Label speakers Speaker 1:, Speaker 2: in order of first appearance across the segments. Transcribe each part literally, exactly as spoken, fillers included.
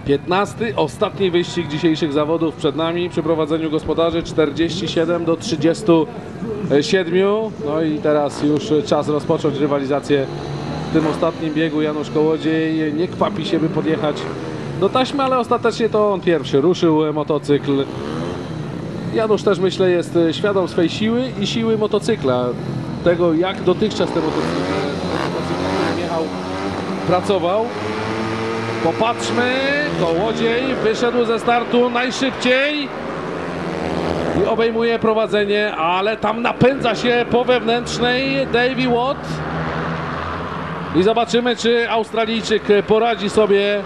Speaker 1: piętnasty, ostatni wyścig dzisiejszych zawodów przed nami przy prowadzeniu gospodarzy, czterdzieści siedem do trzydziestu siedmiu. No i teraz już czas rozpocząć rywalizację w tym ostatnim biegu. Janusz Kołodziej nie kwapi się, by podjechać do taśmy, ale ostatecznie to on pierwszy ruszył motocykl. Janusz też, myślę, jest świadom swej siły i siły motocykla. Tego, jak dotychczas ten motocykl, którym jechał, pracował. Popatrzmy, Kołodziej wyszedł ze startu najszybciej i obejmuje prowadzenie, ale tam napędza się po wewnętrznej Davey Watt. I zobaczymy, czy Australijczyk poradzi sobie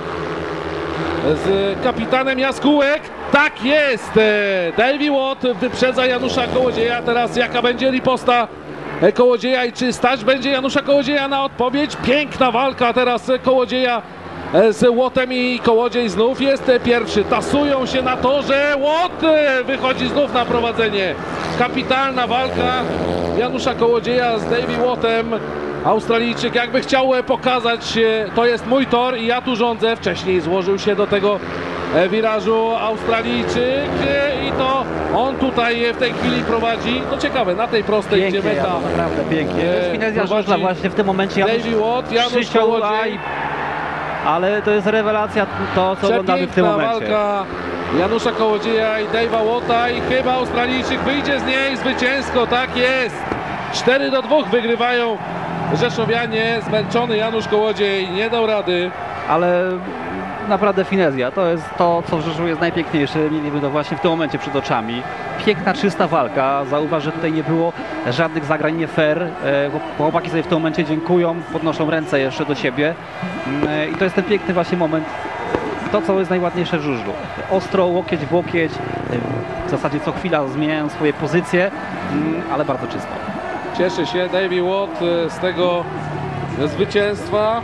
Speaker 1: z kapitanem Jaskółek. Tak jest! Davey Watt wyprzedza Janusza Kołodzieja. Teraz jaka będzie riposta Kołodzieja i czy stać będzie Janusza Kołodzieja na odpowiedź? Piękna walka teraz Kołodzieja z Wattem i Kołodziej znów jest pierwszy. Tasują się na torze. Watt wychodzi znów na prowadzenie. Kapitalna walka Janusza Kołodzieja z Davey Wattem. Australijczyk jakby chciał pokazać, to jest mój tor i ja tu rządzę. Wcześniej złożył się do tego wirażu Australijczyk i to on tutaj w tej chwili prowadzi. No ciekawe, na tej prostej,
Speaker 2: pięknie,
Speaker 1: gdzie meta.
Speaker 2: Ja, naprawdę pięknie. To jest finezja żużla właśnie w tym momencie.
Speaker 1: Davey Watt, Janusz Kołodziej.
Speaker 2: Ale to jest rewelacja to, co oglądamy w tym momencie.
Speaker 1: Walka Janusza Kołodzieja i Dave'a Watta i chyba Australijczyk wyjdzie z niej zwycięsko. Tak jest. cztery do dwóch wygrywają rzeszowianie. Zmęczony Janusz Kołodziej nie dał rady.
Speaker 2: Ale naprawdę finezja. To jest to, co w żużlu jest najpiękniejsze. Mieliśmy to właśnie w tym momencie przed oczami. Piękna, czysta walka. Zauważ, że tutaj nie było żadnych zagrań nie fair. Chłopaki sobie w tym momencie dziękują, podnoszą ręce jeszcze do siebie. I to jest ten piękny właśnie moment. To, co jest najładniejsze w żużlu. Ostro, łokieć w łokieć. W zasadzie co chwila zmieniają swoje pozycje, ale bardzo czysto.
Speaker 1: Cieszy się Davey Watt z tego zwycięstwa.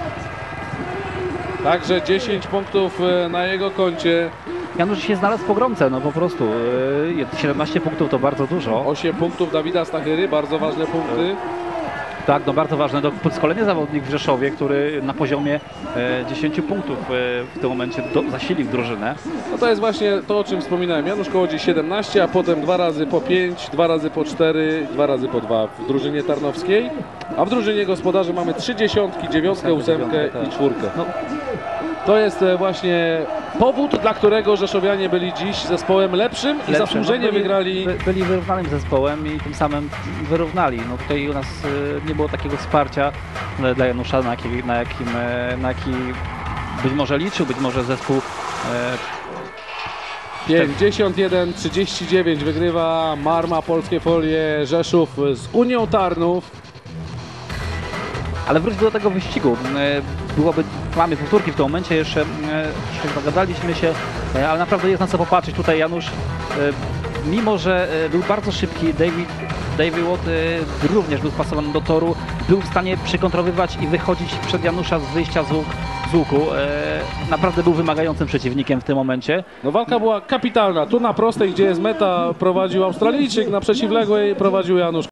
Speaker 1: Także dziesięć punktów na jego koncie.
Speaker 2: Janusz się znalazł w pogromce, no po prostu. siedemnaście punktów to bardzo dużo.
Speaker 1: osiem punktów Dawida Stachyry, bardzo ważne punkty.
Speaker 2: Tak, no bardzo ważne. To kolejny zawodnik w Rzeszowie, który na poziomie e, dziesięciu punktów e, w tym momencie do, zasilił drużynę.
Speaker 1: No to jest właśnie to, o czym wspominałem. Janusz Kołodziej siedemnaście, a potem dwa razy po pięć, dwa razy po cztery, dwa razy po dwa w drużynie tarnowskiej. A w drużynie gospodarzy mamy trzy dziesiątki, dziewiątkę, ósemkę i czwórkę. No. To jest właśnie powód, dla którego rzeszowianie byli dziś zespołem lepszym i
Speaker 2: Lepszym.
Speaker 1: zasłużenie
Speaker 2: no byli,
Speaker 1: wygrali.
Speaker 2: By, byli wyrównanym zespołem i tym samym wyrównali. No tutaj u nas y, nie było takiego wsparcia dla Janusza, na jaki, na jakim, na jaki być może liczył, być może zespół y,
Speaker 1: pięćdziesiąt jeden trzydzieści dziewięć wygrywa Marma Polskie Folie Rzeszów z Unią Tarnów.
Speaker 2: Ale wróćmy do tego wyścigu. Byłoby, mamy powtórki w tym momencie, jeszcze, jeszcze zagadaliśmy się, ale naprawdę jest na co popatrzeć. Tutaj Janusz, mimo że był bardzo szybki, David, Davey Watt również był spasowany do toru, był w stanie przykontrowywać i wychodzić przed Janusza z wyjścia z, łuk, z łuku. Naprawdę był wymagającym przeciwnikiem w tym momencie.
Speaker 1: No walka była kapitalna. Tu na prostej, gdzie jest meta, prowadził Australijczyk, na przeciwległej prowadził Janusz